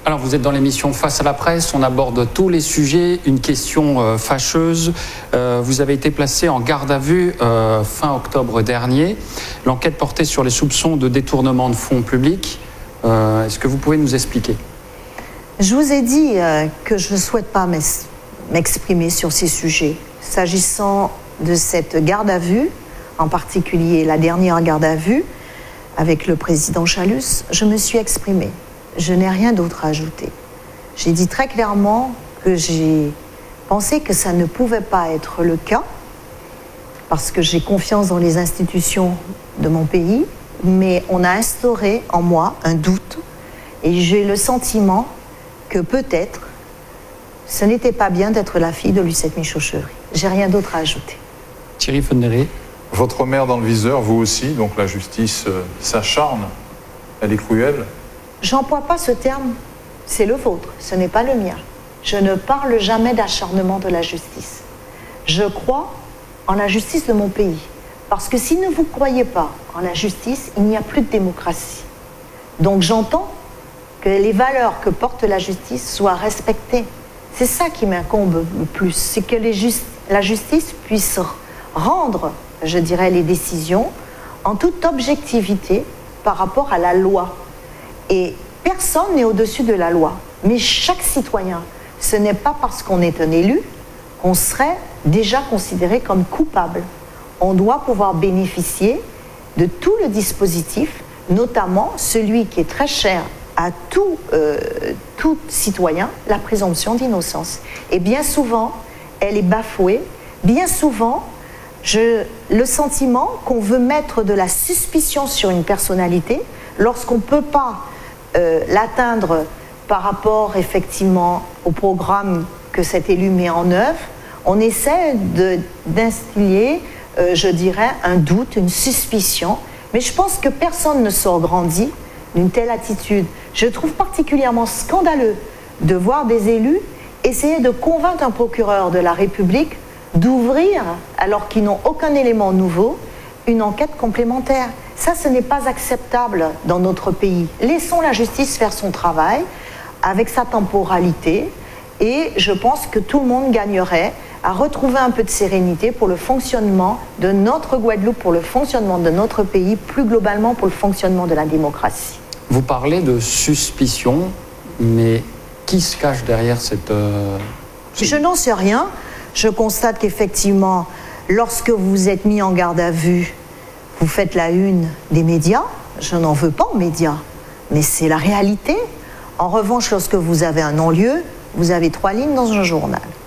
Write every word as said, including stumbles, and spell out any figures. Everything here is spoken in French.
Alors, vous êtes dans l'émission Face à la presse, on aborde tous les sujets. Une question euh, fâcheuse. Euh, vous avez été placé en garde à vue euh, fin octobre dernier. L'enquête portait sur les soupçons de détournement de fonds publics. Euh, Est-ce que vous pouvez nous expliquer? Je vous ai dit euh, que je ne souhaite pas m'exprimer sur ces sujets. S'agissant de cette garde à vue, en particulier la dernière garde à vue, avec le président Chalus, je me suis exprimée. Je n'ai rien d'autre à ajouter. J'ai dit très clairement que j'ai pensé que ça ne pouvait pas être le cas, parce que j'ai confiance dans les institutions de mon pays, mais on a instauré en moi un doute, et j'ai le sentiment que peut-être ce n'était pas bien d'être la fille de Lucette Michaux-Chevry. J'ai rien d'autre à ajouter. Thierry Fondery. Votre mère dans le viseur, vous aussi, donc la justice euh, s'acharne, elle est cruelle. J'emploie pas ce terme, c'est le vôtre, ce n'est pas le mien. Je ne parle jamais d'acharnement de la justice. Je crois en la justice de mon pays. Parce que si ne vous croyez pas en la justice, il n'y a plus de démocratie. Donc j'entends que les valeurs que porte la justice soient respectées. C'est ça qui m'incombe le plus, c'est que les just- la justice puisse rendre, je dirais, les décisions en toute objectivité par rapport à la loi. Et personne n'est au-dessus de la loi, mais chaque citoyen. Ce n'est pas parce qu'on est un élu qu'on serait déjà considéré comme coupable. On doit pouvoir bénéficier de tout le dispositif, notamment celui qui est très cher à tout, euh, tout citoyen, la présomption d'innocence. Et bien souvent, elle est bafouée. Bien souvent, je, le sentiment qu'on veut mettre de la suspicion sur une personnalité lorsqu'on ne peut pas euh, l'atteindre par rapport effectivement au programme que cet élu met en œuvre, on essaie d'instiller, euh, je dirais, un doute, une suspicion. Mais je pense que personne ne sort grandi d'une telle attitude. Je trouve particulièrement scandaleux de voir des élus essayer de convaincre un procureur de la République d'ouvrir, alors qu'ils n'ont aucun élément nouveau, une enquête complémentaire. Ça, ce n'est pas acceptable dans notre pays. Laissons la justice faire son travail avec sa temporalité et je pense que tout le monde gagnerait à retrouver un peu de sérénité pour le fonctionnement de notre Guadeloupe, pour le fonctionnement de notre pays, plus globalement pour le fonctionnement de la démocratie. Vous parlez de suspicion, mais qui se cache derrière cette... Euh, cette... Je n'en sais rien. Je constate qu'effectivement, lorsque vous êtes mis en garde à vue, vous faites la une des médias. Je n'en veux pas aux médias, mais c'est la réalité. En revanche, lorsque vous avez un non-lieu, vous avez trois lignes dans un journal.